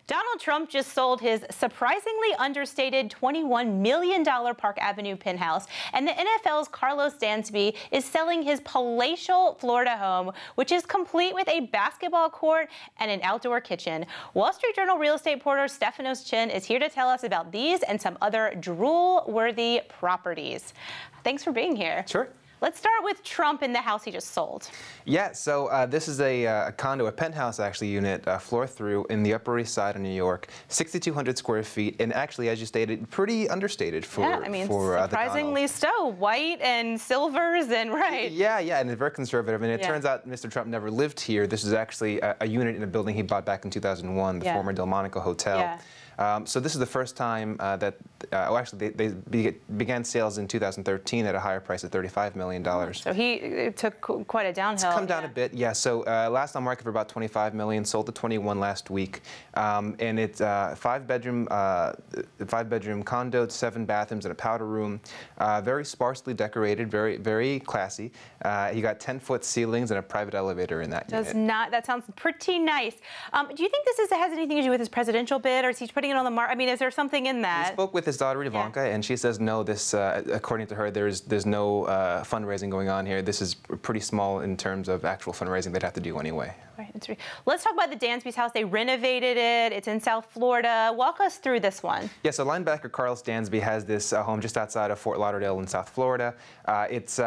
Donald Trump just sold his surprisingly understated $21 million Park Avenue penthouse, and the NFL's Carlos Dansby is selling his palatial Florida home, which is complete with a basketball court and an outdoor kitchen. Wall Street Journal real estate reporter Stefanos Chin is here to tell us about these and some other drool-worthy properties. Thanks for being here. Sure. Let's start with Trump and the house he just sold. Yeah, so this is a condo, a penthouse actually unit, floor through in the Upper East Side of New York, 6,200 square feet, and actually, as you stated, pretty understated for surprisingly so, white and silvers and right. Yeah, and it's very conservative, and it turns out Mr. Trump never lived here. This is actually a unit in a building he bought back in 2001, the former Delmonico Hotel. Yeah. So this is the first time that, actually, they began sales in 2013 at a higher price of $35 million. So he took quite a downhill. It's come down a bit, yeah. So last on market for about $25 million, sold to 21 last week, and it's five-bedroom condo, 7 bathrooms and a powder room, very sparsely decorated, very classy. You got 10-foot ceilings and a private elevator in that unit. That sounds pretty nice. Do you think this has anything to do with his presidential bid, or is he putting it on the market? I mean, is there something in that? We spoke with his daughter Ivanka, and she says no. This, according to her, there's no fundraising going on here. This is pretty small in terms of actual fundraising they'd have to do anyway. Right. Let's talk about the Dansby's house. They renovated it. It's in South Florida. Walk us through this one. Yeah, so linebacker Carlos Dansby has this home just outside of Fort Lauderdale in South Florida. It's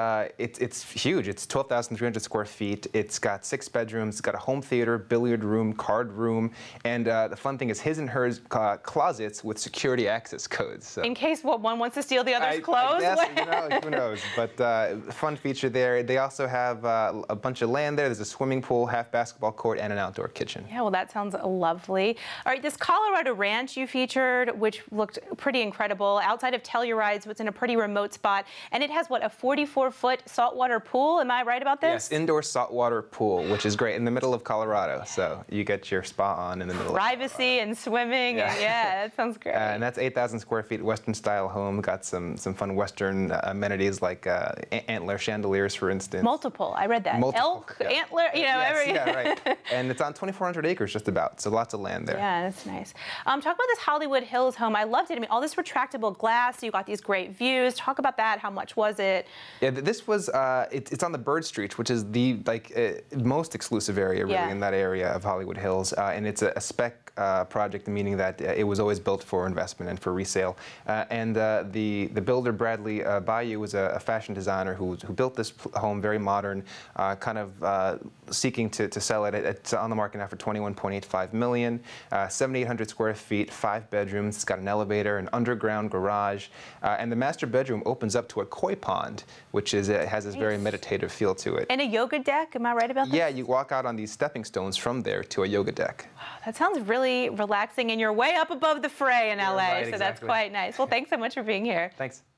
huge. It's 12,300 square feet. It's got 6 bedrooms. It's got a home theater, billiard room, card room, and the fun thing is his and hers closets with security access codes. So. In case one wants to steal the other's clothes? I guess, who knows? But fun feature there. They also have a bunch of land there. There's a swimming pool, half basketball court, and an outdoor kitchen. Yeah, well, that sounds lovely. All right, this Colorado ranch you featured, which looked pretty incredible, outside of Telluride, so it's in a pretty remote spot, and it has, what, a 44-foot saltwater pool? Am I right about this? Yes, indoor saltwater pool, which is great, in the middle of Colorado, so you get your spa on in the middle Privacy and swimming, yeah, that sounds great. And that's 8,000 square feet, Western-style home, got some fun Western amenities like antler chandeliers, for instance. Multiple, I read that. Elk, antler, you know, yeah, right. And it's on 2,400 acres just about, so lots of land there. Yeah, that's nice. Talk about this Hollywood Hills home. I loved it. I mean, all this retractable glass, so you got these great views. Talk about that. How much was it? Yeah, this was, it's on the Bird Street, which is the most exclusive area really in that area of Hollywood Hills. And it's a spec project, meaning that it was always built for investment and for resale. And the builder, Bradley Bayou, was a fashion designer who built this home, very modern, kind of seeking to sell it. It's on the market now for $21.85 million, 7,800 square feet, 5 bedrooms. It's got an elevator, an underground garage, and the master bedroom opens up to a koi pond, which is has this very meditative feel to it. And a yoga deck, am I right about that? Yeah, you walk out on these stepping stones from there to a yoga deck. Wow, that sounds really relaxing, and you're way up above the fray in LA, so that's quite nice. Well, thanks so much for being here. Thanks.